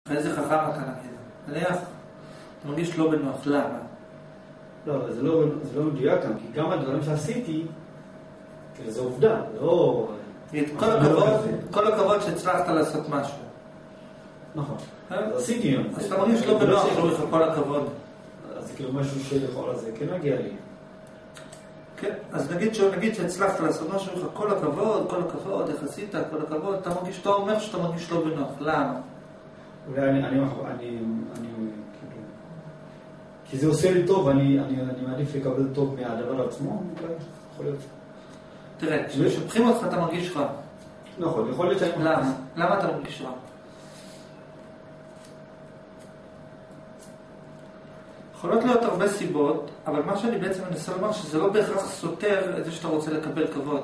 איזה חכם אתה נגיד? נניח, אתה מרגיש לא בנוח, למה? לא, זה לא מדויק כאן, כי גם הדברים שעשיתי, זה עובדה, לא... כל הכבוד שהצלחת לעשות משהו. נכון. אז עשיתי. אז אתה מרגיש לא בנוח, לא לך כל הכבוד. אז זה כאילו משהו שיכול לזה, כן מגיע לי. כן, אז נגיד שהצלחת לעשות משהו, לך כל הכבוד, איך עשית, כל הכבוד, אתה אומר שאתה מרגיש לא בנוח, למה? אולי אני כי זה עושה לי טוב, אני מעדיף לקבל טוב מהדבר עצמו, אולי, יכול להיות. תראה, כשמשבחים אותך אתה מרגיש רע. נכון, יכול להיות שאני... למה אתה מרגיש רע? יכולות להיות הרבה סיבות, אבל מה שאני בעצם מנסה לומר שזה לא בהכרח סותר את זה שאתה רוצה לקבל כבוד.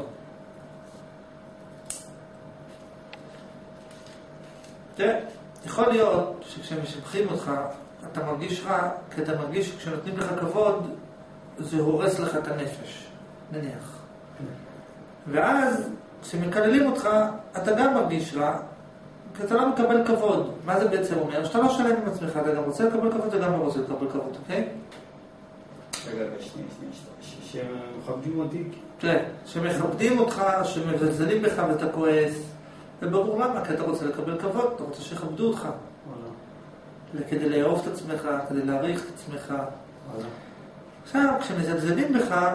תראה, יכול להיות שכשמשבחים אותך אתה מרגיש רע, כי אתה מרגיש שכשנותנים לך כבוד זה הורס לך את הנפש, נניח. ואז כשמקללים אותך אתה גם מרגיש רע, כי אתה לא מקבל כבוד. מה זה בעצם אומר? שאתה לא שלם עם עצמך, אתה גם רוצה לקבל כבוד וגם לא רוצה לקבל כבוד, אוקיי? רגע, שנייה, שמכבדים אותי? תראה, שמכבדים אותך, שמזלזלים בך ואתה כועס, וברור למה, כי אתה רוצה לקבל כבוד, אתה רוצה שיכבדו אותך. כדי לאהוב את עצמך, כדי להעריך את עצמך. עכשיו, כשמזלזלים בך,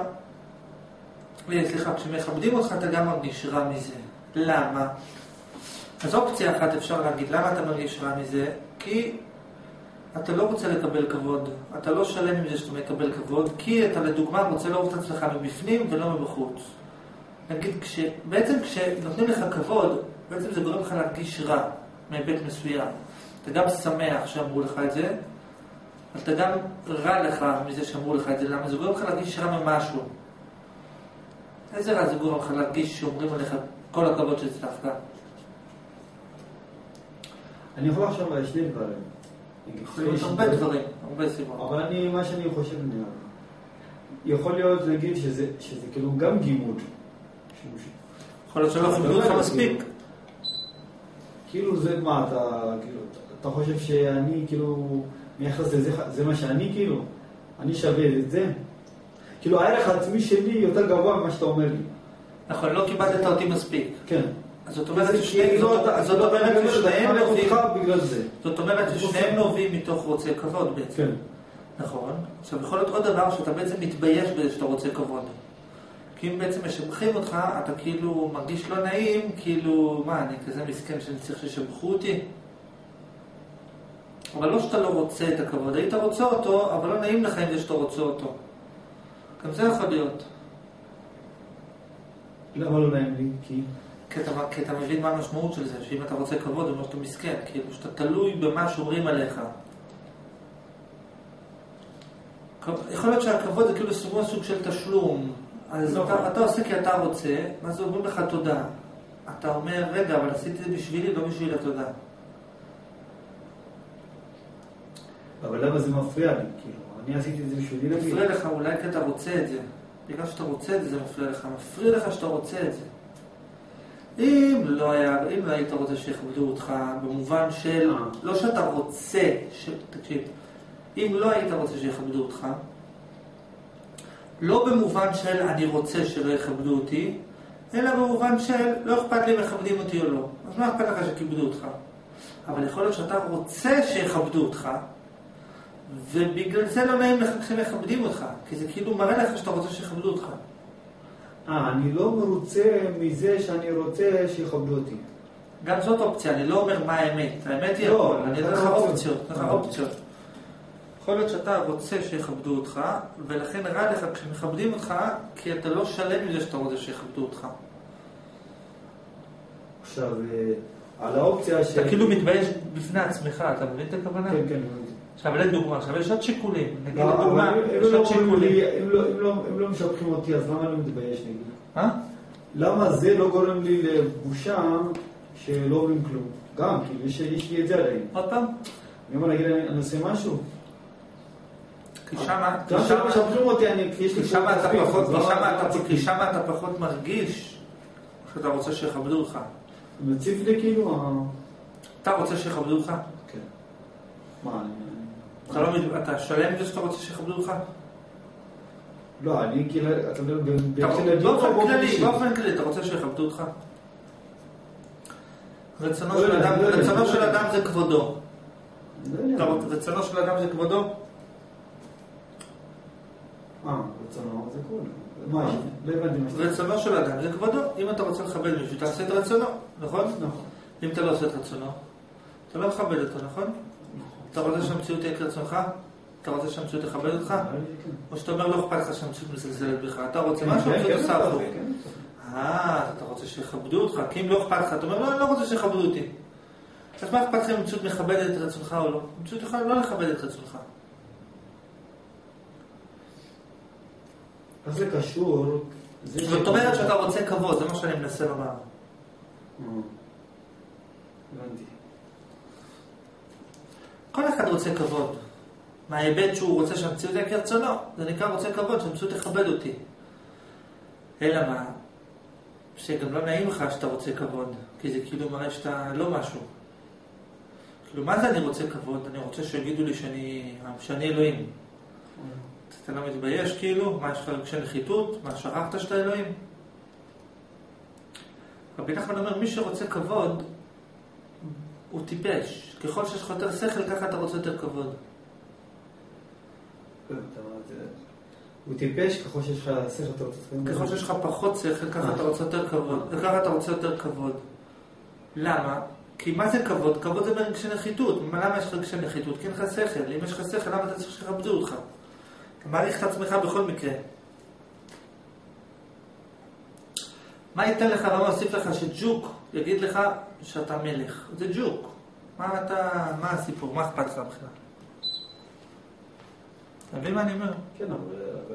כשמכבדים אותך אתה גם מרגיש רע מזה. למה? אז אופציה אחת אפשר להגיד, למה אתה מרגיש רע מזה? כי אתה לא רוצה לקבל כבוד, אתה לא שלם עם זה שאתה מקבל כבוד, כי אתה לדוגמה רוצה לאהוב את עצמך מבפנים ולא מבחוץ. נגיד, בעצם כשנותנים לך כבוד, בעצם זה גורם לך להרגיש רע מהיבט מסוים. אתה גם שמח שאמרו לך את זה, אתה גם רע לך מזה שאמרו לך את זה, למה? זה גורם לך להרגיש רע ממשהו. איזה רע זה גורם לך להרגיש שאומרים עליך כל הכבוד שהצלחת? אני יכול לחשוב על שני דברים. הרבה דברים, הרבה סיבות. אבל מה שאני חושב, יכול להיות להגיד שזה כאילו גם גימוד. יכול להיות שלא כיבדו אותך מספיק. כאילו זה מה, אתה חושב שאני כאילו מייחס לזה, זה מה שאני כאילו? אני שווה את זה? כאילו הערך העצמי שלי יותר גבוה ממה שאתה אומר לי. נכון, לא כיבדת אותי מספיק. כן. אז זאת אומרת ששניהם נובעים מתוך רוצה כבוד בעצם. כן. נכון. עכשיו יכול להיות עוד דבר שאתה בעצם מתבייש בזה שאתה רוצה כבוד. כי אם בעצם משבחים אותך, אתה כאילו מרגיש לא נעים, כאילו, מה, אני כזה מסכן שאני צריך ששבחו אותי? אבל לא שאתה לא רוצה את הכבוד, היית רוצה אותו, אבל לא נעים לך עם זה שאתה רוצה אותו. גם זה יכול להיות. למה לא נעים לי? כי אתה מבין מה המשמעות של זה, שאם אתה רוצה כבוד, זה אומר שאתה מסכן, כאילו שאתה תלוי במה שאומרים עליך. יכול להיות שהכבוד זה כאילו סוג של תשלום. אז אתה עושה כי אתה רוצה, מה זה אומרים לך תודה. אתה אומר, רגע, אבל עשיתי את זה בשבילי, לא בשביל התודה. אבל למה זה מפריע לי? כאילו, אני עשיתי את זה בשבילי להגיד. מפריע לך אולי כי אתה רוצה את זה. בגלל שאתה רוצה את זה, זה מפריע לך. מפריע לך שאתה רוצה את זה. אם לא היית רוצה שיכבדו אותך במובן של, לא שאתה רוצה, תקשיב, אם לא היית רוצה שיכבדו אותך, לא במובן של אני רוצה שלא יכבדו אותי, אלא במובן של לא אכפת לי אם מכבדים אותי או לא. אז מה אכפת לך שכיבדו אותך? אבל יכול להיות שאתה רוצה שיכבדו אותך, ובגלל זה לא נעים לך כשמכבדים אותך, כי זה כאילו מראה לך שאתה רוצה שיכבדו אותך. אני לא מרוצה מזה שאני רוצה שיכבדו אותי. גם זאת אופציה, אני לא אומר מה האמת. האמת היא הכל, אני אתן לך אופציות. יכול להיות שאתה רוצה שיכבדו אותך, ולכן רע לך כשמכבדים אותך, כי אתה לא שלם עם זה שאתה רוצה שיכבדו אותך. עכשיו, על האופציה אתה כאילו מתבייש בפני עצמך, אתה מבין את הכוונה? כן, כן. עכשיו, אין דוגמה, עכשיו יש עוד שיקולים. נגיד לדוגמה, אם לא משבחים אותי, אז למה אני מתבייש נגיד? למה זה לא גורם לי לבושה שלא אומרים כלום? גם, כאילו, יש לי את זה עליהם. עוד פעם? אני אומר, נגיד, אני עושה משהו. כי שמה... גם שלא משבחים אותי, כי שמה אתה פחות מרגיש שאתה רוצה שיכבדו אותך. מציב לי כאילו... אתה רוצה שיכבדו אותך? כן. מה, אתה שלם בזה שאתה רוצה שיכבדו אותך? לא, אני כאילו, אתה מדבר באופן כללי, אתה רוצה שיכבדו אותך? רצונו של אדם זה כבודו. רצונו של אדם זה כבודו? רצונו זה כבודו. מה? לא הבנתי מה שאתה. רצונו של אדם זה כבודו. אם אתה רוצה לכבד מישהו, תעשה את רצונו, נכון? נכון. אם אתה לא עושה את רצונו, אתה לא מכבד אותו, נכון? אתה רוצה שהמציאות תהיה כרצונך? אתה רוצה שהמציאות תכבד אותך? או שאתה אומר לא אכפת לך שהמציאות מזלזלת בך, אתה רוצה משהו, המציאות עושה הפוך. אתה רוצה שיכבדו אותך, כי אם לא אכפת לך, אתה אומר לא, אני לא רוצה שיכבדו אותי. אז מה אכפת לך אם המציאות מכבדת את רצונך או לא? המציאות יכולה לא לכבד את רצונך. אז זה קשור... זאת אומרת שאתה רוצה כבוד, זה מה שאני מנסה לומר. הבנתי. כל אחד רוצה כבוד. מההיבט שהוא רוצה שהמציאות תהיה כרצונו, זה נקרא רוצה כבוד, שהמציאות תכבד אותי. אלא מה? שגם לא נעים לך שאתה רוצה כבוד, כי זה כאילו מראה שאתה לא משהו. כאילו, מה זה אני רוצה כבוד? אני רוצה שיגידו לי שאני אלוהים. אתה לא מתבייש כאילו? מה יש לך רגשי נחיתות? מה, שכחת שאתה אלוהים? רבי נחמן אומר, מי שרוצה כבוד הוא טיפש. ככל שיש לך יותר שכל, ככה אתה רוצה יותר כבוד. הוא טיפש ככל שיש לך שכל יותר כבוד. ככל שיש לך פחות שכל, ככה אתה רוצה יותר כבוד. וככה אתה רוצה יותר כבוד. למה? כי מה זה כבוד? כבוד זה ברגשי נחיתות. למה יש לך רגשי נחיתות? כי אין לך שכל. אם יש לך שכל, למה אתה צריך שיכבדו אותך? אתה מעריך את עצמך בכל מקרה. מה ייתן לך, לא מוסיף לך שג'וק יגיד לך שאתה מלך? זה ג'וק. מה הסיפור? מה אכפת לך בכלל? אתה מבין מה אני אומר? כן, אבל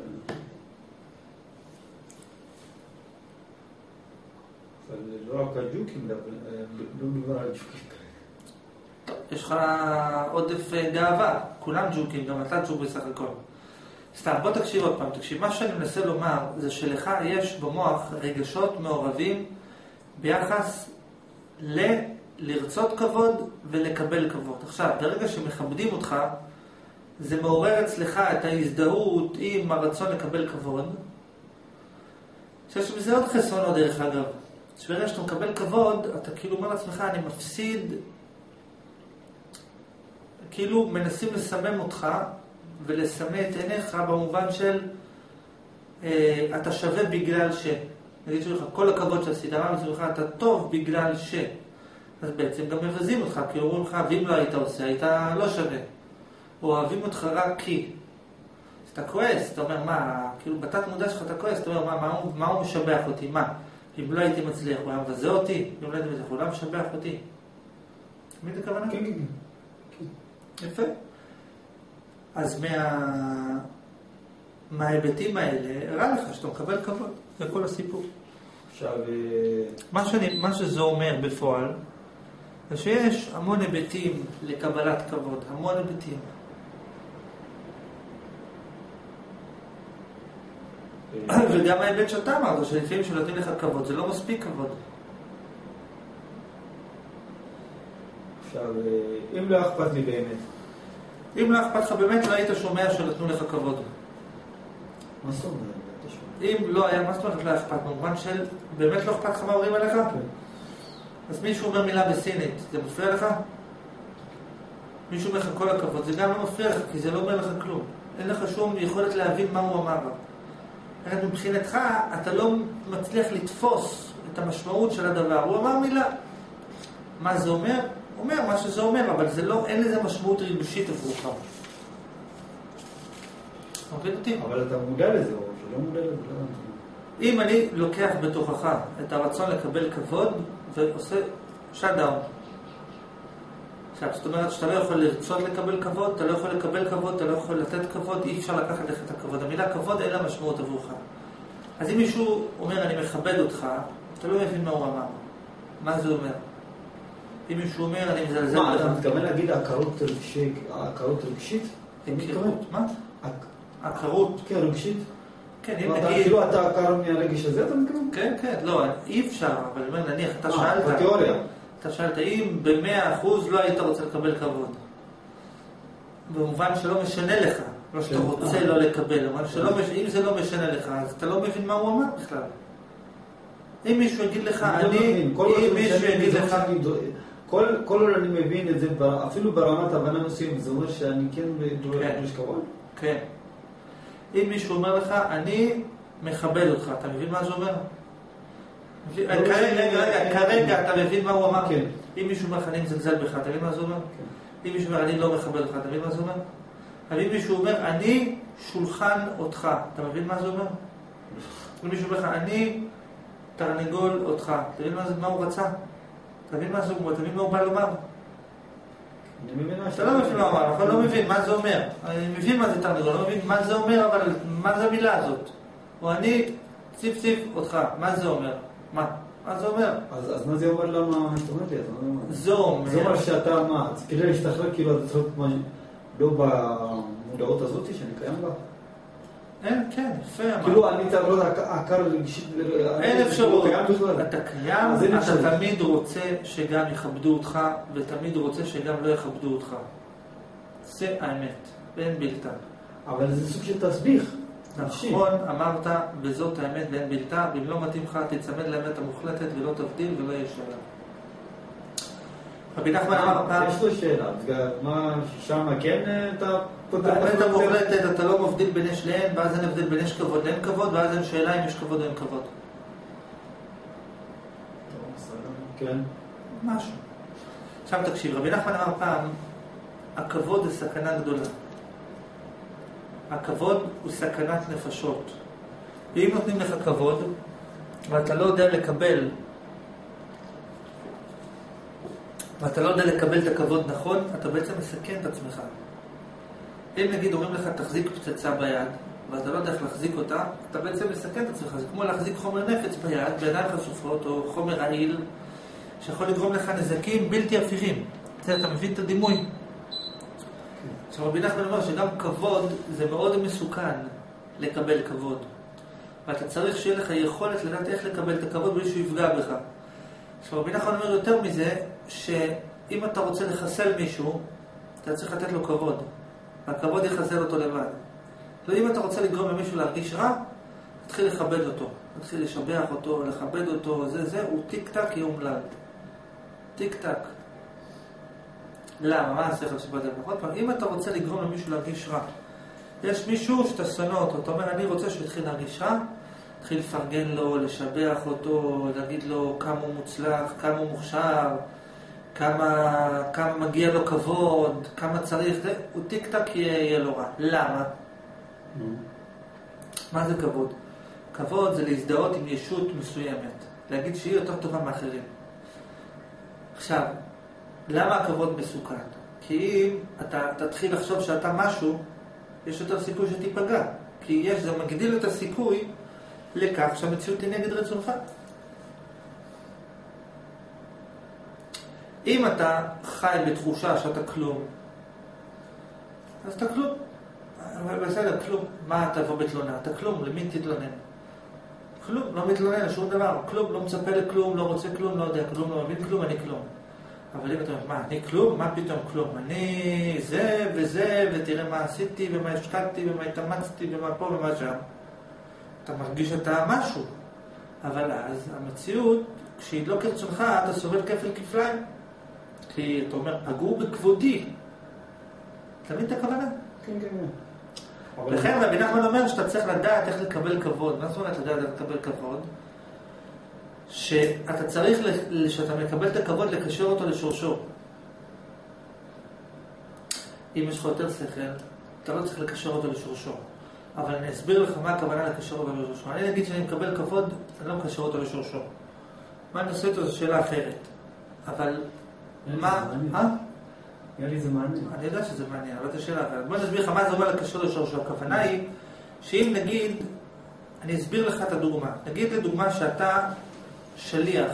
לא רק הג'וקים, לא מדבר על ג'וקים. טוב, יש לך עודף גאווה. כולם ג'וקים, גם אתה ג'וק בסך הכל. סתם, בוא תקשיב עוד פעם. תקשיב, מה שאני מנסה לומר זה שלך יש במוח רגשות מעורבים ביחס לרצות כבוד ולקבל כבוד. עכשיו, ברגע שמכבדים אותך, זה מעורר אצלך את ההזדהות עם הרצון לקבל כבוד. שיש בזה עוד חסרונות דרך אגב. שברגע שאתה מקבל כבוד, אתה כאילו אומר לעצמך, אני מפסיד, כאילו מנסים לסמם אותך ולסמא את עיניך במובן של אתה שווה בגלל ש. נגיד שלך, כל הכבוד שעשית, מה מצליח, אתה טוב בגלל ש. אז בעצם גם מבזים אותך, כי אומרים לך, ואם לא היית עושה, היית לא שווה. אוהבים אותך רק כי. אז אתה כועס, אתה אומר, מה, כאילו בתת מודע שלך אתה כועס, אתה אומר, מה הוא משבח אותי, מה? אם לא הייתי מצליח, הוא היה מבזה אותי, אם לא הייתי מצליח, הוא לא משבח אותי. מי זה כוונה? כן. יפה. אז מההיבטים האלה, הראה לך שאתה מקבל כבוד. זה כל הסיפור. עכשיו... מה שזה אומר בפועל, זה שיש המון היבטים לקבלת כבוד, המון היבטים. וגם ההיבט שאתה אמרת, שלפעמים שנותנים לך כבוד, זה לא מספיק כבוד. עכשיו, אם לא אכפת לי באמת. אם לא אכפת לך באמת, לא היית שומע שנתנו לך כבוד. מה זאת אומרת? אם לא היה, מה זאת אומרת לא אכפת? במובן של, באמת לא אכפת לך מה אומרים עליך? כן. אז מישהו אומר מילה בסינית, זה מפריע לך? מישהו אומר לך כל הכבוד, זה גם לא מפריע לך, כי זה לא אומר לך כלום. אין לך שום יכולת להבין מה הוא אמר. מבחינתך, אתה לא מצליח לתפוס את המשמעות של הדבר. הוא אמר מילה. מה זה אומר? הוא אומר מה שזה אומר, אבל זה לא, אין לזה משמעות רגשית עבורך. מבין אותי? אבל אתה מודע לזה, או שלא מודע לזה, לא. אם אני לוקח בתוכך את הרצון לקבל כבוד, ועושה שאט-דאון. עכשיו, זאת אומרת שאתה לא יכול לרצות לקבל כבוד, אתה לא יכול לקבל כבוד, אתה לא יכול לתת כבוד, אי אפשר לקחת לך את הכבוד. המילה כבוד אין לה משמעות עבורך. אז אם מישהו אומר אני מכבד אותך, אתה לא מבין מה הוא אמר. מה זה אומר? אם מישהו אומר אני מזלזל מה, לך. אתה מתכוון להגיד הכרות רגשית? מה? הכרות. כן, רגשית. כן, אם נגיד... כאילו אתה עקר מהרגש הזה, אתה מתכוון? כן, כן, לא, אי אפשר, אבל נניח, אתה שאלת... בתיאוריה. אתה שאלת, אם ב100% לא היית רוצה לקבל כבוד. במובן שלא משנה לך, לא שאתה רוצה לא לקבל, אבל אם זה לא משנה לך, אז אתה לא מבין מה הוא אמר בכלל. אם מישהו יגיד לך, אם מישהו יגיד לך... כל עוד אני מבין את זה, אפילו ברמת הבנה מסוימת, זה אומר שאני כן דורש כבוד? כן. אם מישהו אומר לך, אני מכבד אותך, אתה מבין מה זה אומר? כרגע אתה מבין מה הוא אמר? כן. אם מישהו אומר לך, אני מזלזל בך, אתה מבין מה זה אומר? אם מישהו אומר, אני לא מכבד אותך, אתה מבין מה זה אומר? אבל אם מישהו אומר, אני שולחן אותך, אתה מבין מה זה אומר? אם מישהו אומר לך, אני תרנגול אותך, אתה מבין מה הוא רצה? אתה מבין מה זה אומר? אתה מבין מה הוא בא לומר? אתה לא מבין מה הוא אמר, אבל לא מבין מה זה אומר. אני מבין מה זה תרנגול, לא מבין מה זה אומר, אבל מה זה המילה הזאת? או אני ציף ציף אותך, מה זה אומר? מה זה אומר? אז מה זה אומר למה אינטרנטי? זה אומר שאתה מה? כדי להשתחרר כאילו אתה צריך לא במודעות הזאת שאני קיים בה? כן, יפה. כאילו אני תעבור עקר רגשית... אין אפשרות. אתה קיים, אתה תמיד רוצה שגם יכבדו אותך, ותמיד רוצה שגם לא יכבדו אותך. זה האמת, ואין בלתה. אבל זה סוג של תסביך. נכון, אמרת, וזאת האמת ואין בלתה, ואם לא מתאים לך, תצמד לאמת המוחלטת ולא תבדיל ולא יש שאלה. רבי נחמן אמר פעם... יש לו שאלה, מה שם כן אתה... האמת המוחלטת, אתה לא מבדיל בין יש לאין, ואז אין הבדיל בין יש כבוד לאין כבוד, ואז אין שאלה אם יש כבוד או אין כבוד. כן. משהו. עכשיו תקשיב, רבי נחמן אמר פעם, הכבוד זה סכנה גדולה. הכבוד הוא סכנת נפשות. ואם נותנים לך כבוד, ואתה לא יודע לקבל, את הכבוד נכון, אתה בעצם מסכן את עצמך. אם נגיד אומרים לך תחזיק פצצה ביד, ואתה לא יודע איך להחזיק אותה, אתה בעצם מסכן את עצמך. זה כמו להחזיק חומר נפץ ביד, בידיים חשופות, או חומר רעיל, שיכול לגרום לך נזקים בלתי הפיכים. אתה מבין את הדימוי? עכשיו רבי נחמן אומר שגם כבוד זה מאוד מסוכן לקבל כבוד. ואתה צריך שיהיה לך יכולת לדעת איך לקבל את הכבוד בלי שהוא יפגע בך. עכשיו רבי נחמן אומר יותר מזה, שאם אתה רוצה לחסל מישהו, אתה צריך לתת לו כבוד. והכבוד יחסל אותו לבד. ואם אתה רוצה לגרום למישהו להרגיש רע, תתחיל לכבד אותו. תתחיל לשבח אותו, לכבד אותו, הוא טיק טק יומלל. טיק טק. למה? מה השכל שבדל? נכון? אם אתה רוצה לגרום למישהו להרגיש רע, יש מישהו שאתה שונא אותו, אתה אומר, אני רוצה שהוא יתחיל להרגיש רע, תתחיל לפרגן לו, לשבח אותו, להגיד לו כמה הוא מוצלח, כמה הוא מוכשר, כמה מגיע לו כבוד, כמה צריך, הוא טיק טק יהיה לו רע. למה? מה זה כבוד? כבוד זה להזדהות עם ישות מסוימת, להגיד שהיא יותר טובה מאחרים. עכשיו, למה הכבוד מסוכן? כי אם אתה תתחיל לחשוב שאתה משהו, יש יותר סיכוי שתיפגע. כי זה מגדיל את הסיכוי לכך שהמציאות היא נגד רצונך. אם אתה חי בתחושה שאתה כלום, אז אתה כלום. אבל בסדר, כלום. מה תבוא בתלונה? אתה כלום, למי תתלונן? כלום, לא מתלונן, שום דבר. כלום, לא מצפה לכלום, לא רוצה כלום, לא יודע כלום, לא מבין כלום, אני כלום. אבל אם אתה אומר, מה, אני כלום? מה פתאום כלום? אני זה וזה, ותראה מה עשיתי, ומה השקעתי, ומה התאמצתי, ומה פה ומה שם. אתה מרגיש שאתה משהו. אבל אז המציאות, כשהיא לא כרצונך, אתה סובל כפל כפליים. כי אתה אומר, פגעו בכבודי. אתה מבין את הכוונה? כן, כן. לכן רבי נחמן אומר שאתה צריך לדעת איך לקבל כבוד. מה זאת אומרת לדעת איך לקבל כבוד? שאתה צריך, שאתה מקבל את הכבוד, לקשר אותו לשורשו. אם יש לך יותר שכל, אתה לא צריך לקשר אותו לשורשו. אבל אני אסביר לך מה הכוונה לקשר אותו לשורשו. אני אגיד שאני מקבל כבוד, אני לא מקשר אותו לשורשו. מה אני עושה אותו? זו שאלה אחרת. אבל מה? נראה לי זה מעניין. אני יודע שזה מעניין, אבל זו שאלה אחרת. בוא נסביר לך מה זה אומר לקשר לשורשו. הכוונה היא שאם נגיד, אני אסביר לך את הדוגמה. נגיד לדוגמה שאתה שליח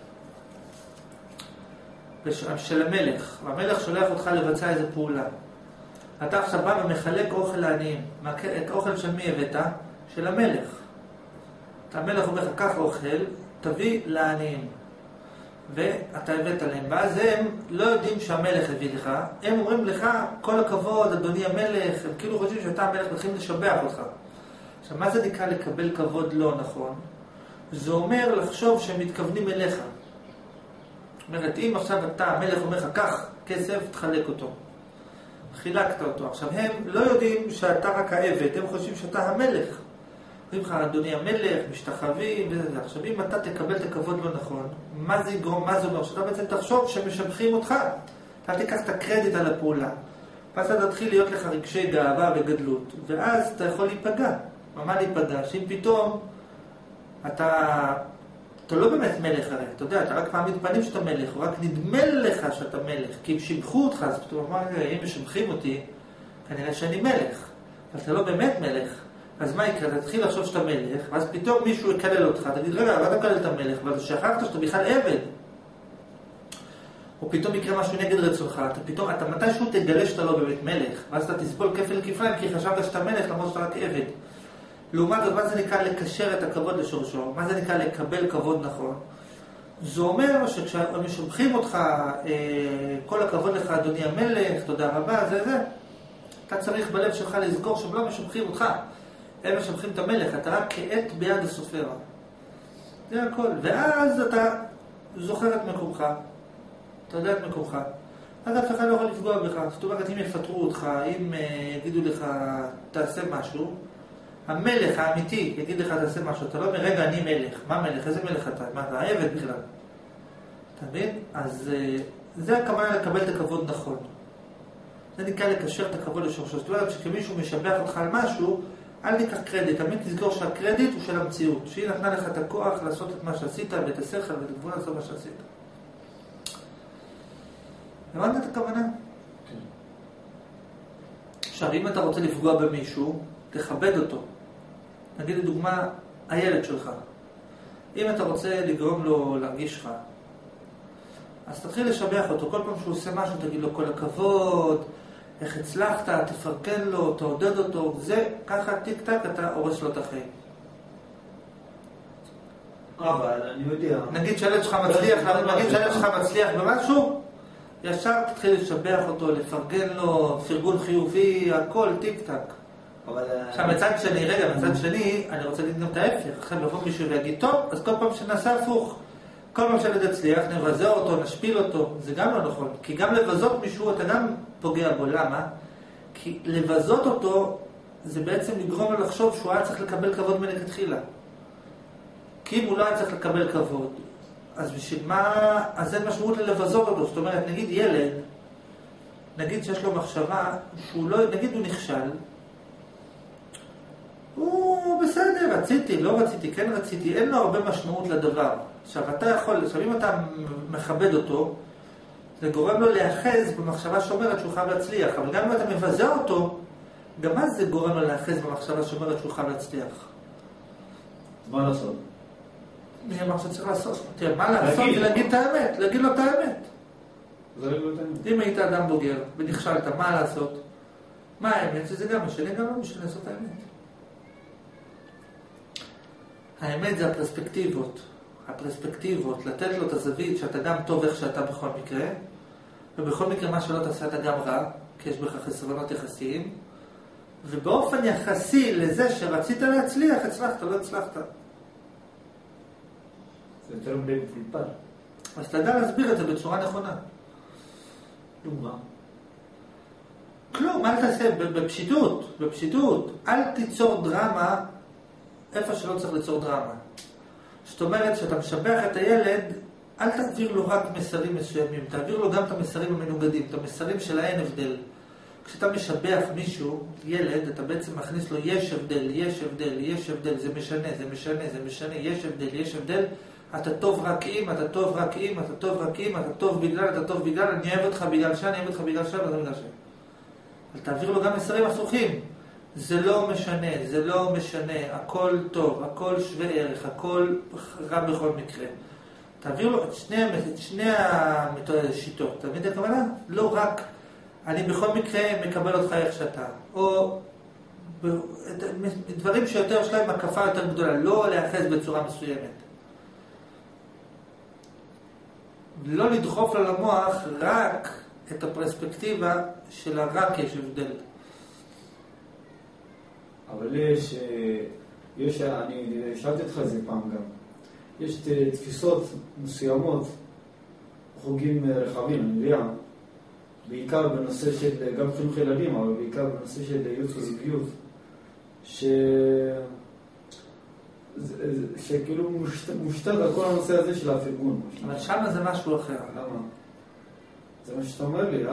של המלך, והמלך שולח אותך לבצע איזו פעולה. אתה עכשיו בא ומחלק אוכל לעניים. את אוכל של מי הבאת? של המלך. המלך אומר לך, קח אוכל, תביא לעניים. ואתה הבאת להם, ואז הם לא יודעים שהמלך הביא לך, הם אומרים לך, כל הכבוד, אדוני המלך, הם כאילו חושבים שאתה המלך, מתחילים לשבח אותך. עכשיו, מה זה נקרא לקבל כבוד לא נכון? זה אומר לחשוב שהם מתכוונים אליך. זאת אומרת, אם עכשיו אתה, המלך אומר לך, קח כסף, תחלק אותו. חילקת אותו. עכשיו, הם לא יודעים שאתה רק העבד, הם חושבים שאתה המלך. אומרים לך, אדוני המלך, משתחווים, וזה. עכשיו, אם אתה תקבל את הכבוד לא נכון, מה זה יגרום, מה זה אומר? שאתה בעצם תחשוב שמשבחים אותך. אתה תיקח את הקרדיט על הפעולה. ואז אתה תתחיל להיות לך רגשי גאווה וגדלות. ואז אתה יכול להיפגע. מה להיפגע? שאם פתאום אתה לא באמת מלך הרי, אתה יודע, אתה רק פעם מתפנים שאתה מלך, או רק נדמה לך שאתה מלך, כי אם שיבחו אותך, אז פתאום אמר, אם משבחים אותי, כנראה שאני מלך, אבל אתה לא באמת מלך, אז מה יקרה? אתה תתחיל לחשוב שאתה מלך, ואז פתאום מישהו יקלל אותך, תגיד, רגע, אבל אתה מקלל את המלך, אבל שכחת שאתה בכלל עבד, או פתאום יקרה משהו נגד רצונך, אתה מתישהו תגלה שאתה לא באמת מלך, ואז אתה תסבול כפל כפליים, כי חשבת שאתה מלך, למרות שאתה רק עבד. לעומת זאת, מה זה נקרא לקשר את הכבוד לשורשו? מה זה נקרא לקבל כבוד נכון? זה אומר שכשהם משבחים אותך, כל הכבוד לך אדוני המלך, תודה רבה, זה. אתה צריך בלב שלך לזכור שהם לא משבחים אותך. הם משבחים את המלך, אתה רק כעת ביד הסופר. זה הכל. ואז אתה זוכר את מקומך. אתה יודע את מקומך. אז אף אחד לא יכול לפגוע בך. זאת אומרת, אם יפטרו אותך, אם יגידו לך, תעשה משהו, המלך האמיתי יגיד לך תעשה משהו, אתה לא אומר רגע אני מלך, מה מלך? איזה מלך אתה? מה אתה עבד בכלל? אתה מבין? אז זה הכוונה לקבל את הכבוד נכון. זה נקרא לקשר את הכבוד לשורשו. זאת אומרת שכמישהו משבח אותך על משהו, אל תיקח קרדיט, תמיד תזכור שהקרדיט הוא של המציאות, שהיא נתנה לך את הכוח לעשות את מה שעשית, ואת השכל ואת הגבול לעשות מה שעשית. הבנת את הכוונה? כן. עכשיו, אם אתה רוצה לפגוע במישהו, תכבד אותו. נגיד לדוגמה, הילד שלך. אם אתה רוצה לגרום לו להרגיש לך, אז תתחיל לשבח אותו. כל פעם שהוא עושה משהו, תגיד לו כל הכבוד, איך הצלחת, תפרגן לו, תעודד אותו. זה, ככה טיק טק, אתה הורס לו את החיים. אבל אני יודע. נגיד שהילד שלך מצליח במשהו, ישר תתחיל לשבח אותו, לפרגן לו, פרגון חיובי, הכל טיק טק. עכשיו מצד שני, אני רוצה להגיד גם את ההפך. עכשיו יבוא מישהו ויגיד, טוב, אז כל פעם שנעשה הפוך, כל פעם שהילד יצליח, נבזר אותו, נשפיל אותו, זה גם לא נכון. כי גם לבזות מישהו, אתה גם פוגע בו. למה? כי לבזות אותו, זה בעצם לגרום לו לחשוב שהוא היה צריך לקבל כבוד מלכתחילה. כי אם הוא לא היה צריך לקבל כבוד, אז בשביל מה, אז אין משמעות ללבזות אותו. זאת אומרת, נגיד ילד, נגיד שיש לו מחשבה, שהוא לא, נגיד הוא נכשל, הוא בסדר, רציתי, לא רציתי, כן רציתי, אין לו הרבה משמעות לדבר. עכשיו, אם אתה מכבד אותו, זה גורם לו להאחז במחשבה שאומרת שהוא חייב להצליח, אבל גם אם אתה מבזה אותו, גם אז זה גורם לו להאחז במחשבה שאומרת שהוא חייב להצליח. מה לעשות? מי אמר שצריך לעשות? תראה, מה לעשות? זה להגיד את האמת, להגיד לו את האמת. אם היית אדם בוגר ונכשלת, מה לעשות? מה האמת? שזה גם משנה, גם לא משנה לעשות האמת. האמת זה הפרספקטיבות, לתת לו את הזווית שאתה גם טוב איך שאתה בכל מקרה, ובכל מקרה מה שלא תעשה אתה גם רע, כי יש בך חסרונות יחסיים, ובאופן יחסי לזה שרצית להצליח, הצלחת, לא הצלחת. זה יותר מפולפל. אז אתה יודע להסביר את זה בצורה נכונה. דוגמה. כלום, אל תעשה, בפשיטות, אל תיצור דרמה איפה שלא צריך ליצור דרמה. זאת אומרת, שאתה משבח את הילד, אל תעביר לו רק מסרים מסוימים, תעביר לו גם את המסרים המנוגדים, את המסרים של האין הבדל. כשאתה משבח מישהו, ילד, אתה בעצם מכניס לו יש הבדל, זה משנה, יש הבדל, אתה טוב רק אם, אתה טוב בגלל, אני אוהב אותך בגלל שאני, אני אוהב אותך בגלל שם, אבל תעביר לו גם מסרים הפוכים. זה לא משנה, הכל טוב, הכל שווה ערך, הכל רע בכל מקרה. תעביר לו את שני השיטות, אתה מבין את הכוונה? לא רק, אני בכל מקרה מקבל אותך איך שאתה, או דברים שיותר שלהם הקפה יותר גדולה, לא להאחז בצורה מסוימת. לא לדחוף לה למוח רק את הפרספקטיבה של הרק יש הבדל. אבל אני שאלתי אותך את זה פעם גם. יש תפיסות מסוימות, חוגים רחבים, אני יודע, בעיקר בנושא של, גם חינוך ילדים, אבל בעיקר בנושא של ייעוץ וזוגיות, שכאילו מושתת על כל הנושא הזה של הפרגון. אבל שם זה משהו אחר. למה? זה מה שאתה אומר לי,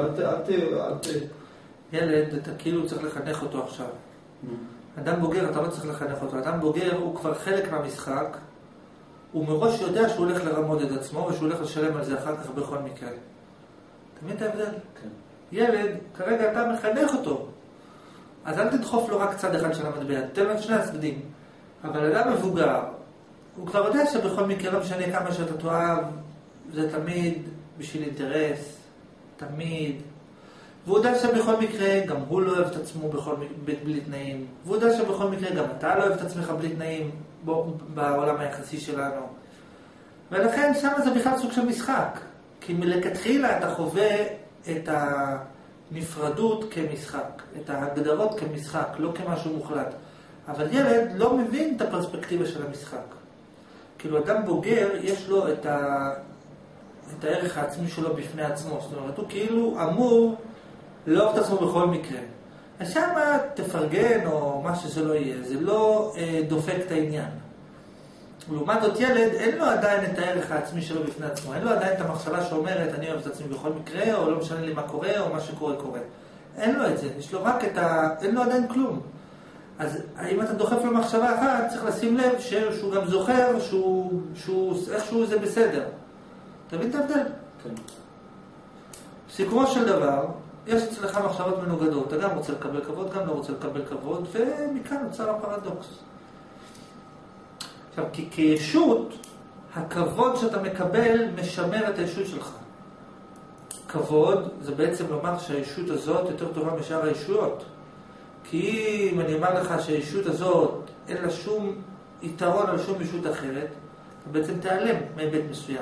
ילד, אתה כאילו צריך לחנך אותו עכשיו. אדם בוגר, אתה לא צריך לחנך אותו. אדם בוגר הוא כבר חלק מהמשחק, הוא מראש יודע שהוא הולך לרמוד את עצמו, ושהוא הולך לשלם על זה אחר כך בכל מקרה. תמיד ההבדל? כן. ילד, כרגע אתה מחנך אותו. אז אל תדחוף לו רק צד אחד של המטבע, תן לו את שני הצדדים. אבל אדם מבוגר, הוא כבר יודע שבכל מקרה, לא משנה כמה שאתה תאהב, זה תמיד בשביל אינטרס, תמיד. והוא יודע שבכל מקרה גם הוא לא אוהב את עצמו בלי תנאים. והוא יודע שבכל מקרה גם אתה לא אוהב את עצמך בלי תנאים בעולם היחסי שלנו. ולכן שם זה בכלל סוג של משחק. כי מלכתחילה אתה חווה את הנפרדות כמשחק, את ההגדרות כמשחק, לא כמשהו מוחלט. אבל ילד לא מבין את הפרספקטיבה של המשחק. כאילו אדם בוגר יש לו את הערך העצמי שלו בפני עצמו. זאת אומרת, הוא כאילו אמור לאהוב את עצמו בכל מקרה. אז שמה תפרגן או מה שזה לא יהיה, זה לא דופק את העניין. לעומת זאת ילד, אין לו עדיין את הערך העצמי שלו בפני עצמו. אין לו עדיין את המחשבה שאומרת, אני אוהב את עצמי בכל מקרה, או לא משנה לי מה קורה, או מה שקורה קורה. אין לו את זה. יש לו רק אין לו עדיין כלום. אז אם אתה דוחף לו מחשבה אחת, צריך לשים לב שהוא גם זוכר איכשהו זה בסדר. אתה מבין את ההבדל? כן. סיכומו של דבר, יש אצלך מחשבות מנוגדות. אתה גם רוצה לקבל כבוד, גם לא רוצה לקבל כבוד, ומכאן נוצר הפרדוקס. עכשיו, כי כישות, הכבוד שאתה מקבל משמר את הישות שלך. כבוד זה בעצם לומר שהישות הזאת יותר טובה משאר הישויות. כי אם אני אומר לך שהישות הזאת אין לה שום יתרון על שום ישות אחרת, אתה בעצם תיעלם מהיבט מסוים.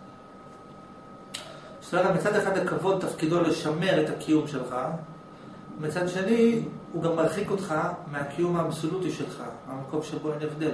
זאת אומרת, מצד אחד הכבוד תפקידו לשמר את הקיום שלך, מצד שני הוא גם מרחיק אותך מהקיום האבסולוטי שלך, מהמקום שבו אין הבדל.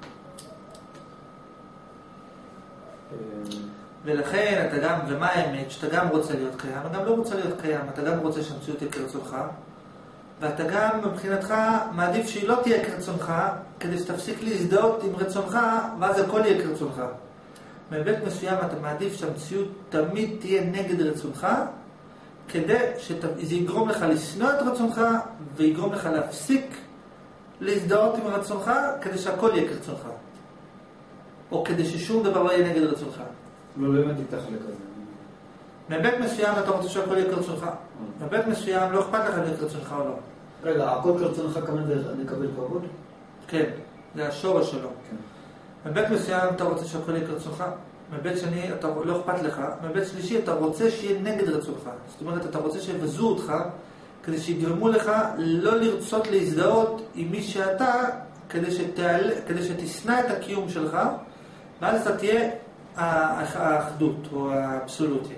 ולכן אתה גם, ומה האמת? שאתה גם רוצה להיות קיים, אתה גם לא רוצה להיות קיים, אתה גם רוצה שהמציאות תהיה כרצונך, ואתה גם מבחינתך מעדיף שהיא לא תהיה כרצונך, כדי שתפסיק להזדהות עם רצונך, ואז הכל יהיה כרצונך. מהיבט מסוים אתה מעדיף שהמציאות תמיד תהיה נגד רצונך, כדי שזה יגרום לך לשנוא את רצונך, ויגרום לך להפסיק להזדהות עם רצונך, כדי שהכל יהיה כרצונך. או כדי ששום דבר לא יהיה נגד רצונך. לא הבנתי את החלק הזה. מהיבט מסוים אתה רוצה שהכל יהיה כרצונך. מהיבט מסוים לא אכפת לך להיות כרצונך או לא. רגע, הכל כרצונך כמובן לקבל כבוד? כן, זה השורש שלו. כן. מהיבט מסוים אתה רוצה שהכל יהיה כרצונך. מהיבט שני אתה לא אכפת לך. מהיבט שלישי אתה רוצה שיהיה נגד רצונך. זאת אומרת, אתה רוצה שיבזו אותך, כדי שיגרמו לך לא לרצות להזדהות עם מי שאתה, כדי שתשנא את הקיום שלך, ואז אתה תהיה האחדות או האבסולוטי.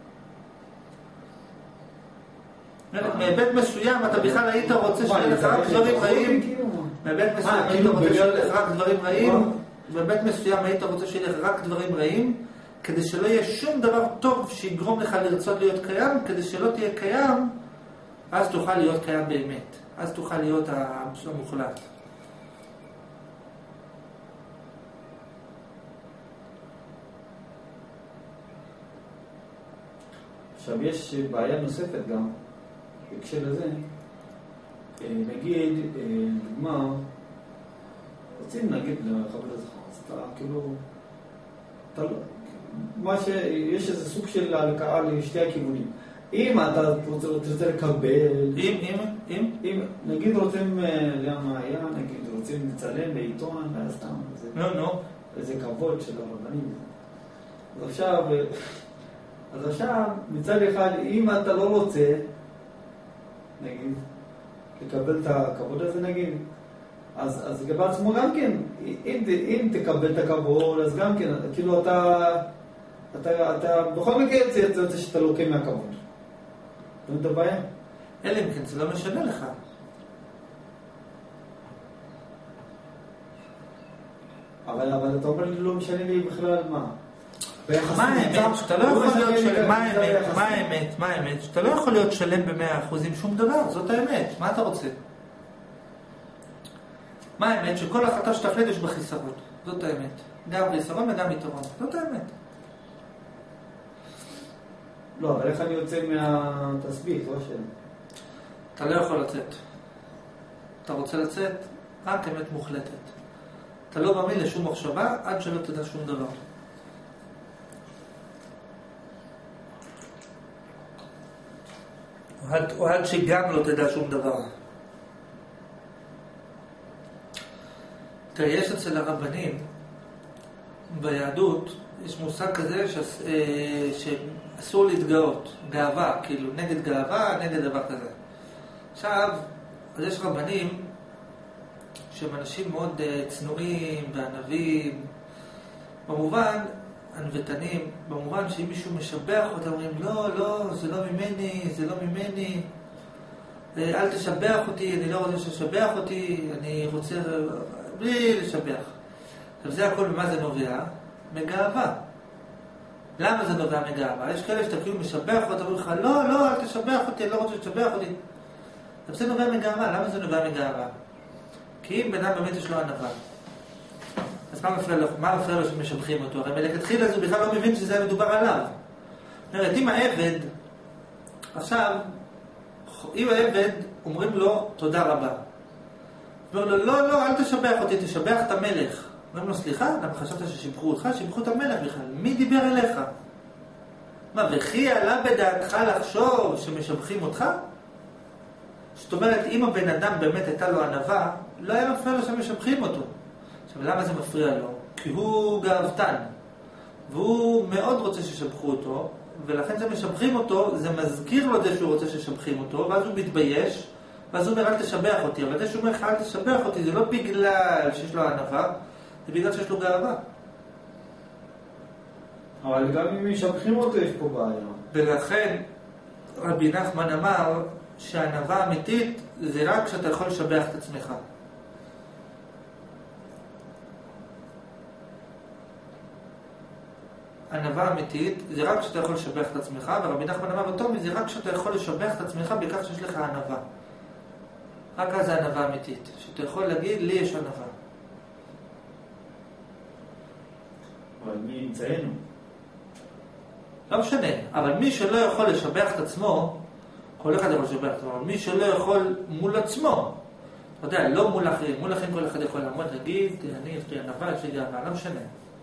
מהיבט מסוים אתה בכלל היית רוצה שיהיה לך רק דברים רעים, מהיבט מסוים היית רוצה שיהיה לך רק דברים רעים, ובהיבט מסוים היית רוצה שיהיה לך רק דברים רעים, כדי שלא יהיה שום דבר טוב שיגרום לך לרצות להיות קיים, כדי שלא תהיה קיים, אז תוכל להיות קיים באמת, אז תוכל להיות המוחלט. עכשיו יש בעיה נוספת גם, בהקשר לזה, נגיד, דוגמה, רוצים להגיד לחבר הזכר, אז אתה כאילו, יש איזה סוג של הלקאה לשתי הכיוונים. אם אתה רוצה לקבל, אם נגיד רוצים למה היה, נגיד רוצים לצלם בעיתון, סתם, איזה כבוד של הרבנים. אז עכשיו, מצד אחד, אם אתה לא רוצה, נגיד, לקבל את הכבוד הזה, נגיד, אז בעצמו גם כן, אם תקבל את הכבוד, אז גם כן, כאילו אתה אתה בכל מקרה יוצא שאתה לוקה מהכבוד. אתה מבין את הבעיה? אלא אם כן, זה לא משנה לך. אבל אתה אומר לי, לא משנה לי בכלל מה. מה האמת? שאתה לא יכול להיות שלם, מה האמת? שאתה לא יכול להיות שלם ב100% עם שום דבר, זאת האמת. מה אתה רוצה? מה האמת? שכל החלטה שתחליט יש בחיסרון. זאת האמת. גם חיסרון וגם יתרון. זאת האמת. לא, אבל איך אני יוצא מהתסבית, לא שאלה? אתה לא יכול לצאת. אתה רוצה לצאת? רק אמת מוחלטת. אתה לא מאמין לשום מחשבה עד שלא תדע שום דבר. או עד שגם לא תדע שום דבר. תראה, יש אצל הרבנים ביהדות, יש מושג כזה שאסור להתגאות, גאווה, כאילו נגד גאווה, נגד דבר כזה. עכשיו, אז יש רבנים שהם אנשים מאוד צנועים וענבים, במובן, ענוותנים, במובן שאם מישהו משבח אותם, אומרים, לא, זה לא ממני, זה לא ממני, אל תשבח אותי, אני לא רוצה שתשבח אותי, אני רוצה בלי לשבח. עכשיו זה הכל ממה זה נובע? מגאווה. למה זה נובע מגאווה? יש כאלה שאתה כאילו משבח אותם, אומרים לך, לא, אל תשבח אותי, אני לא רוצה שתשבח אותי. עכשיו זה נובע מגאווה. למה זה נובע מגאווה? כי אם בן אדם באמת יש לו ענווה, אז מה מפריע לו שמשבחים אותו? הרי מלכתחילה אז הוא בכלל לא מבין שזה מדובר עליו. זאת אומרת, אם העבד, עכשיו, אם העבד אומרים לו תודה רבה, אומר לו, לא, אל תשבח אותי, תשבח את המלך. אומרים לו, סליחה, למה חשבת ששיבחו אותך? שיבחו את המלך בכלל. מי דיבר אליך? מה, וכי עלה בדעתך לחשוב שמשבחים אותך? זאת אומרת, אם הבן אדם באמת הייתה לו ענווה, לא היה מפריע לו שמשבחים אותו. עכשיו, למה זה מפריע לו? כי הוא גאוותן, והוא מאוד רוצה ששבחו אותו, ולכן שמשבחים אותו, זה מזכיר לו זה שהוא רוצה ששבחים אותו, ואז הוא מתבייש, ואז הוא אומר, אל תשבח אותי. אבל זה שהוא אומר, אל תשבח אותי, זה לא בגלל שיש לו ענווה, זה בגלל שיש לו גאווה. אבל גם אם משבחים אותו, יש פה בעיה. ולכן, רבי נחמן אמר, שהענווה אמיתית זה רק כשאתה יכול לשבח את עצמך. ענווה אמיתית זה רק כשאתה יכול לשבח את עצמך, ורבי נחמן אמר אותו, זה רק כשאתה יכול לשבח את עצמך בכך שיש לך ענווה. רק אז זה ענווה אמיתית, שאתה יכול להגיד, לי יש ענווה. אבל מי נמצאנו? לא משנה, אבל מי שלא יכול לשבח את עצמו, כל אחד יכול לשבח את עצמו, אבל מי שלא יכול מול עצמו, אתה יודע, לא מול אחרים, מול אחרים כל אחד יכול לעמוד, להגיד, אני יש לי ענווה, יש לי גאווה, לא משנה.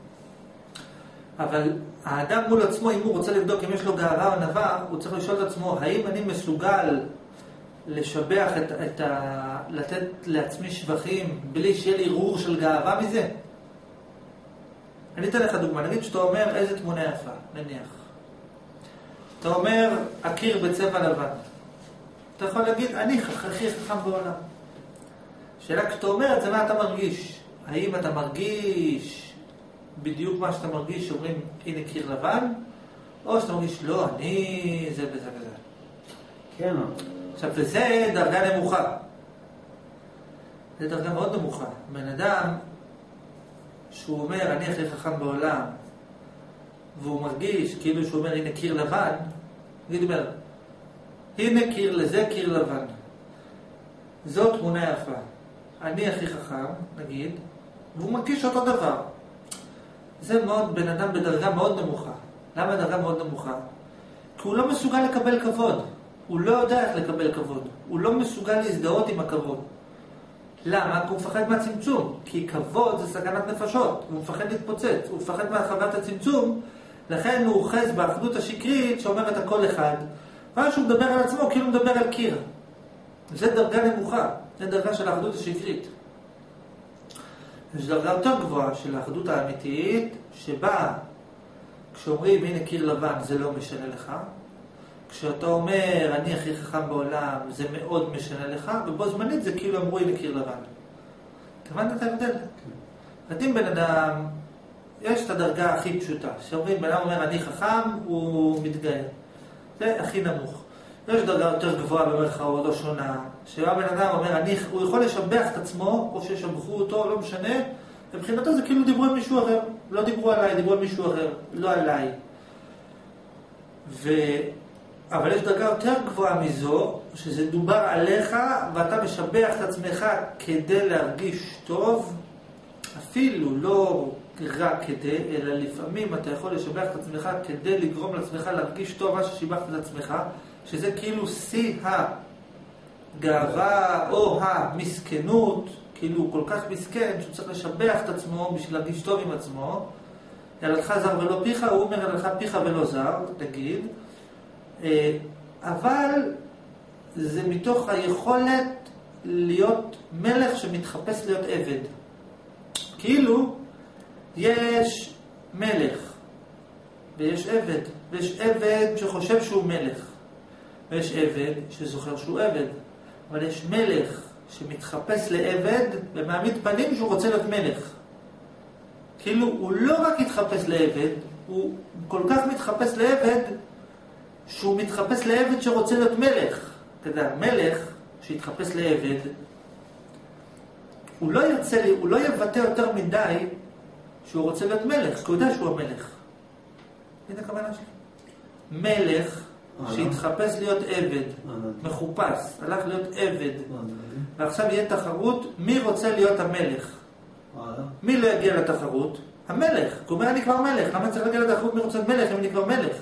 אבל האדם מול עצמו, אם הוא רוצה לבדוק אם יש לו גאווה או ענווה, הוא צריך לשאול את עצמו, האם אני מסוגל לשבח לתת לעצמי שבחים בלי שיהיה לי ערעור של גאווה מזה? אני אתן לך דוגמה, נגיד שאתה אומר איזה תמונה יפה, נניח. אתה אומר, הקיר בצבע לבן. אתה יכול להגיד, אני הכי חכם בעולם. שאלה כשאתה אומר את זה, מה אתה מרגיש? האם אתה מרגיש בדיוק מה שאתה מרגיש, שאומרים, הנה קיר לבן? או שאתה מרגיש, לא, אני זה וזה וזה. כן. עכשיו, וזה דרגה נמוכה. זה דרגה מאוד נמוכה. בן אדם שהוא אומר, אני הכי חכם בעולם, והוא מרגיש כאילו שהוא אומר, הנה קיר לבן, נגיד אומר, הנה קיר לזה קיר לבן. זאת תמונה יפה. אני הכי חכם, נגיד, והוא מרגיש אותו דבר. זה מאוד, בן אדם בדרגה מאוד נמוכה. למה דרגה מאוד נמוכה? כי הוא לא מסוגל לקבל כבוד. הוא לא יודע איך לקבל כבוד. הוא לא מסוגל להזדהות עם הכבוד. למה? כי הוא מפחד מהצמצום. כי כבוד זה סכנת נפשות. הוא מפחד להתפוצץ. הוא מפחד מהרחבת הצמצום. לכן הוא אוחז באחדות השקרית שאומרת הכל אחד. ואז שהוא מדבר על עצמו כאילו מדבר על קיר. זה דרגה נמוכה. זה דרגה של האחדות השקרית. יש דרגה יותר גבוהה של האחדות האמיתית, שבה כשאומרים הנה קיר לבן זה לא משנה לך. כשאתה אומר אני הכי חכם בעולם זה מאוד משנה לך, ובו זמנית זה כאילו אמרו הנה קיר לבן. הבנת את ההבדל? אם בן אדם יש את הדרגה הכי פשוטה, שאומרים, בן אדם אומר אני חכם, הוא מתגאה. זה הכי נמוך. יש דרגה יותר גבוהה במרכאות או שונה, שהבן אדם אומר, הוא יכול לשבח את עצמו, או שישבחו אותו, לא משנה, מבחינתו זה כאילו דיברו על מישהו אחר, לא דיברו עליי, דיברו על מישהו אחר, לא עליי. אבל יש דרגה יותר גבוהה מזו, שזה דובר עליך, ואתה משבח את עצמך כדי להרגיש טוב, אפילו לא רק כדי, אלא לפעמים אתה יכול לשבח את עצמך כדי לגרום לעצמך להרגיש טוב מה ששיבחת את עצמך, שזה כאילו שיא הגאווה או המסכנות, כאילו הוא כל כך מסכן שהוא צריך לשבח את עצמו בשביל להרגיש טוב עם עצמו. ילדך זר ולא פיך, הוא אומר ילדך פיך ולא זר, תגיד. אבל זה מתוך היכולת להיות מלך שמתחפש להיות עבד. כאילו יש מלך ויש עבד, ויש עבד שחושב שהוא מלך, ויש עבד שזוכר שהוא עבד, אבל יש מלך שמתחפש לעבד ומעמיד פנים שהוא רוצה להיות מלך. כאילו הוא לא רק מתחפש לעבד, הוא כל כך מתחפש לעבד שהוא מתחפש לעבד שרוצה להיות מלך. אתה יודע, מלך שהתחפש לעבד, הוא לא יבטא יותר מדי שהוא רוצה להיות מלך, כי הוא יודע שהוא המלך. הנה הכוונה שלי. מלך שהתחפש להיות עבד, מחופש, הלך להיות עבד, ועכשיו יהיה תחרות מי רוצה להיות המלך. מי לא יגיע לתחרות? המלך. כי הוא אומר אני כבר מלך, למה צריך להגיע לתחרות מי רוצה להיות מלך אם אני כבר מלך?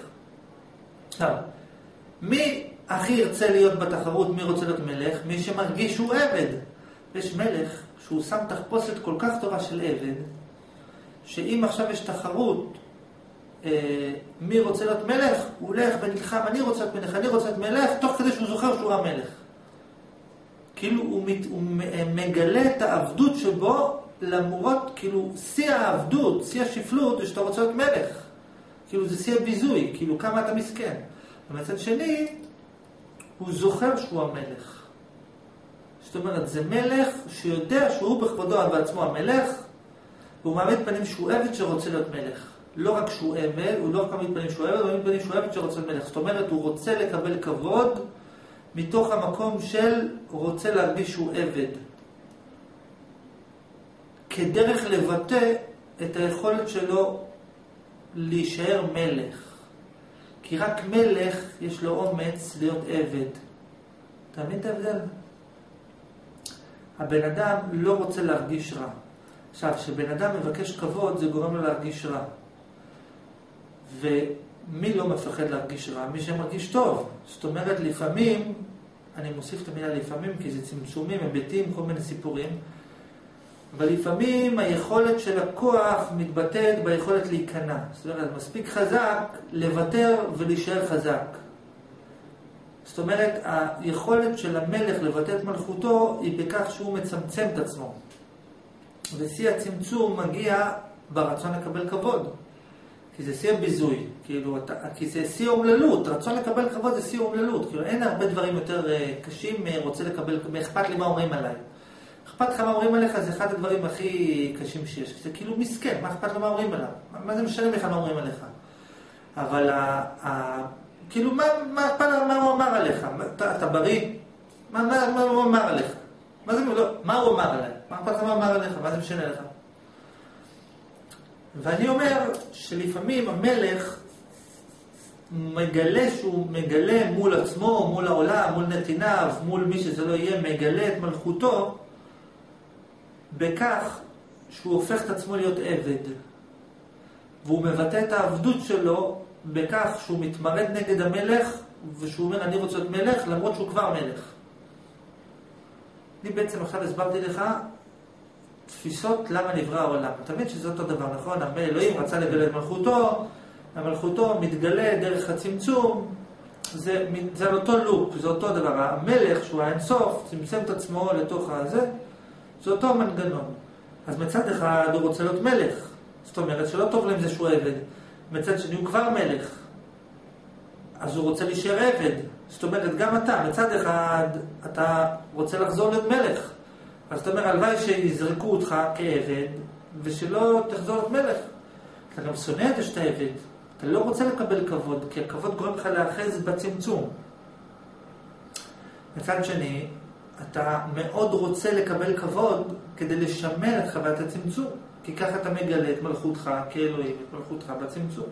מי הכי ירצה להיות בתחרות מי רוצה להיות מלך? מי שמרגיש שהוא עבד. יש מלך שהוא שם תחפושת כל כך טובה של עבד, שאם עכשיו יש תחרות מי רוצה להיות מלך, הוא הולך ונלחם, אני רוצה להיות מלך, אני רוצה להיות מלך, תוך כדי שהוא זוכר שהוא המלך. כאילו הוא מגלה את העבדות שבו, למרות, כאילו, שיא העבדות, שיא השפלות, זה שאתה רוצה להיות מלך. כאילו זה שיא הביזוי, כאילו כמה אתה מסכן. ומצד שני, הוא זוכר שהוא המלך. זאת אומרת, זה מלך שיודע שהוא בכבודו בעצמו המלך, והוא מעמיד פנים שהוא עבד שרוצה להיות מלך. לא רק שהוא עבד, הוא לא רק מעמיד פנים שהוא עבד, הוא מעמיד פנים שהוא עבד שרוצה להיות מלך. זאת אומרת, הוא רוצה לקבל כבוד מתוך המקום של רוצה להרגיש שהוא עבד. כדרך לבטא את היכולת שלו להישאר מלך. כי רק מלך יש לו אומץ להיות עבד. אתה מבין את ההבדל? הבן אדם לא רוצה להרגיש רע. עכשיו, כשבן אדם מבקש כבוד, זה גורם לו להרגיש רע. ומי לא מפחד להרגיש רע? מי שמרגיש טוב. זאת אומרת, לפעמים, אני מוסיף את המילה לפעמים, כי זה צמצומים, היבטים, כל מיני סיפורים, אבל לפעמים היכולת של הכוח מתבטאת ביכולת להיכנע. זאת אומרת, מספיק חזק לוותר ולהישאר חזק. זאת אומרת, היכולת של המלך לבטא את מלכותו היא בכך שהוא מצמצם את עצמו. ושיא הצמצום מגיע ברצון לקבל כבוד. כי זה שיא הביזוי. כי זה שיא אומללות. רצון לקבל כבוד זה שיא אומללות. כאילו אין הרבה דברים יותר קשים רוצה לקבל, אכפת לי מה אומרים עליי. אכפת לך מה אומרים עליך, זה אחד הדברים הכי קשים שיש. זה כאילו מסכן, מה אכפת לו מה אומרים עליו? מה זה משנה לך מה אומרים עליך? אבל כאילו מה הוא אמר עליך? אתה בריא? מה הוא אמר עליך? מה הוא אמר עליי? מה אכפת לך מה אמר עליך? מה זה משנה לך? ואני אומר שלפעמים המלך מגלה שהוא מגלה מול עצמו, מול העולם, מול נתיניו, מול מי שזה לא יהיה, מגלה את מלכותו בכך שהוא הופך את עצמו להיות עבד. והוא מבטא את העבדות שלו בכך שהוא מתמרד נגד המלך, ושהוא אומר אני רוצה להיות מלך למרות שהוא כבר מלך. אני בעצם עכשיו הסברתי לך תפיסות למה נברא העולם. אתה מבין שזה אותו דבר, נכון? אלוהים רצה לגלה את מלכותו, המלכותו מתגלה דרך הצמצום, זה על אותו לופ, זה אותו דבר. המלך שהוא האינסוף צמצם את עצמו לתוך הזה, זה אותו מנגנון. אז מצד אחד הוא רוצה להיות מלך, זאת אומרת שלא טוב להם זה שהוא עבד. מצד שני הוא כבר מלך, אז הוא רוצה להישאר עבד. זאת אומרת גם אתה, מצד אחד אתה רוצה לחזור להיות מלך, אז אתה אומר הלוואי שיזרקו אותך כעבד ושלא תחזור להיות מלך. אתה גם שונא את זה שאתה עבד. אתה לא רוצה לקבל כבוד, כי הכבוד גורם לך להאחז בצמצום. מצד שני, אתה מאוד רוצה לקבל כבוד כדי לשמר את חוויית הצמצום. כי ככה אתה מגלה את מלכותך כאלוהים, את מלכותך בצמצום.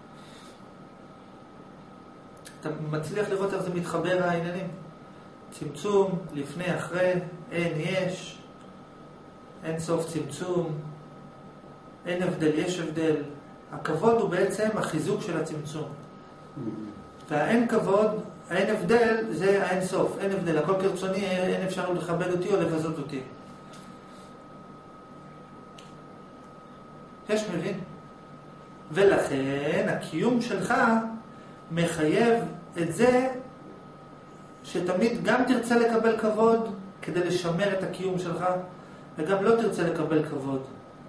אתה מצליח לראות איך זה מתחבר העניינים. צמצום, לפני, אחרי, אין, יש, אין סוף צמצום, אין הבדל, יש הבדל. הכבוד הוא בעצם החיזוק של הצמצום. והאין כבוד, האין הבדל, זה האין סוף. אין הבדל, הכל כרצוני, אין אפשר לכבד אותי או לבזות אותי. יש מבין? ולכן הקיום שלך מחייב את זה שתמיד גם תרצה לקבל כבוד כדי לשמר את הקיום שלך, וגם לא תרצה לקבל כבוד.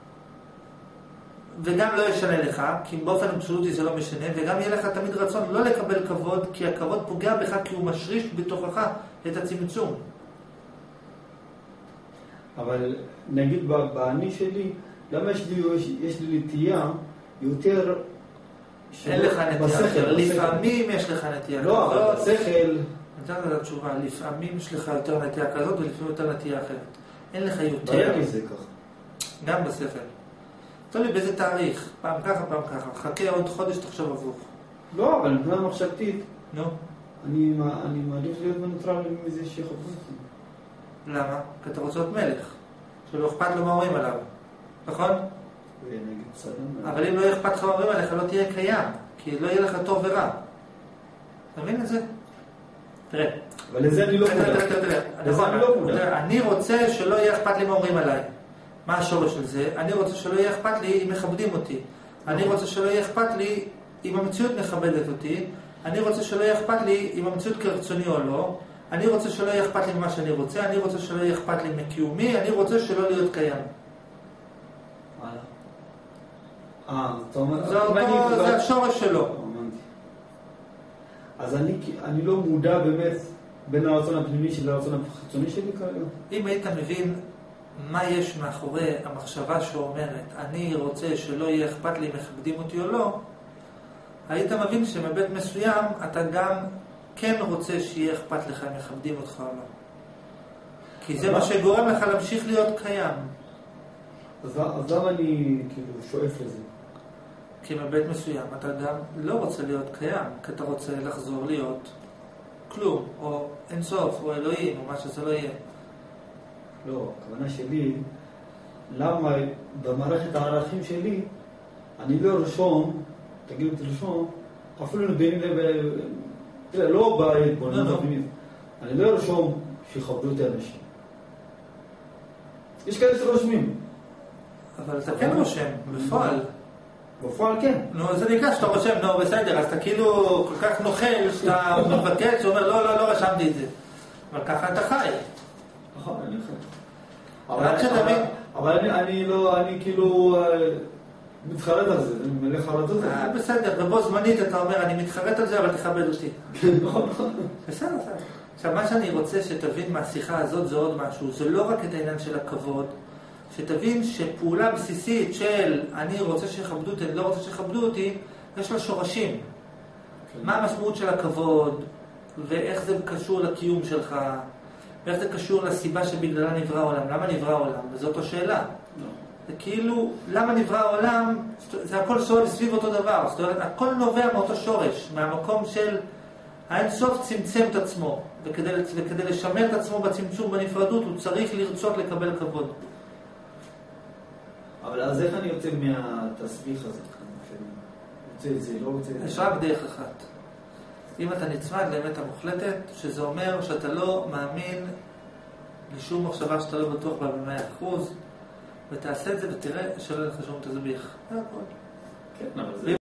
וגם לא ישנה לך, כי באופן אבסולוטי זה לא משנה, וגם יהיה לך תמיד רצון לא לקבל כבוד, כי הכבוד פוגע בך, כי הוא משריש בתוכך את הצמצום. אבל נגיד באני שלי, למה יש לי נטייה יותר... אין לך נטייה, לפעמים יש לך נטייה כזאת. לא, בשכל... נתן את התשובה, לפעמים יש לך יותר נטייה כזאת ולפעמים יותר נטייה אחרת. אין לך יותר... בעיה זה ככה. גם בשכל. תלוי באיזה תאריך, פעם ככה, פעם ככה. חכה עוד חודש, תחשוב עבור. לא, אבל מבחינה מחשבתית, נו. אני מעדיף להיות מנוטרל מזה שיחברו אותי. למה? כי אתה רוצה להיות מלך. שלא אכפת לו מה אומרים עליו. נכון? ונגיד בסדר. אבל אם לא אכפת לך מה אומרים עליך, לא תהיה קיים. כי לא יהיה לך טוב ורע. אתה מבין את זה? תראה. אבל לזה אני לא מודע. אני רוצה שלא יהיה אכפת לי מה אומרים עליי. מה השורש של זה? אני רוצה שלא יהיה אכפת לי אם מכבדים אותי. אני רוצה שלא יהיה אכפת לי אם המציאות מכבדת אותי. אני רוצה שלא יהיה אכפת לי אם המציאות כרצוני או לא. אני רוצה שלא יהיה אכפת לי ממה שאני רוצה. אני רוצה שלא יהיה אכפת לי מקיומי. אני רוצה שלא להיות קיים. זה השורש שלו. אז אני לא מודע באמת בין הרצון הפנימי שלי לרצון החיצוני שלי כרגע. אם היית מבין מה יש מאחורי המחשבה שאומרת אני רוצה שלא יהיה אכפת לי אם מכבדים אותי או לא, היית מבין שמבית מסוים אתה גם כן רוצה שיהיה אכפת לך אם מכבדים אותך או לא. כי זה מה שגורם לך להמשיך להיות קיים. אז למה אני כאילו שואף לזה? כי מבית מסוים אתה גם לא רוצה להיות קיים, כי אתה רוצה לחזור להיות כלום, או אינסוף, או אלוהים, או מה שזה לא יהיה. לא, הכוונה שלי, למה במערכת הערכים שלי, אני לא רשום, תגידו תרשום, אפילו נבינים תראה, לא בית, בוא נבינים, אני לא רשום שיכבדו את האנשים. יש כאלה שרושמים. אבל אתה כן רושם, בפועל. בפועל כן. נו, זה נקרא שאתה רושם, נו, בסדר, אז אתה כאילו כל כך נוכל, שאתה מבקש, שאומר, לא רשמתי את זה. אבל ככה אתה חי. נכון, אני חי. אבל אני כאילו מתחרט על זה, אני מלא חרטות על זה. בסדר, ובו זמנית אתה אומר, אני מתחרט על זה, אבל תכבד אותי. נכון. בסדר. עכשיו, מה שאני רוצה שתבין מהשיחה הזאת זה עוד משהו, זה לא רק את העניין של הכבוד, שתבין שפעולה בסיסית של אני רוצה שיכבדו אותי, אני לא רוצה שיכבדו אותי, יש לה שורשים. מה המשמעות של הכבוד, ואיך זה קשור לקיום שלך, ואיך זה קשור לסיבה שבגללה נברא העולם. למה נברא העולם? וזאת השאלה. זה כאילו, למה נברא העולם? זה הכל סובב סביב אותו דבר. זאת אומרת, הכל נובע מאותו שורש, מהמקום של האינסוף צמצם את עצמו, וכדי לשמר את עצמו בצמצום בנפרדות, הוא צריך לרצות לקבל כבוד. אבל אז איך אני יוצא מהתסביך הזה? רוצה את זה, לא רוצה את זה? יש רק דרך אחת. אם אתה נצמד לאמת המוחלטת, שזה אומר שאתה לא מאמין לשום מחשבה שאתה לא בטוח בה ב100%, ותעשה את זה ותראה שלא אין לך שום תסביך. זה הכל. כן, אבל זה...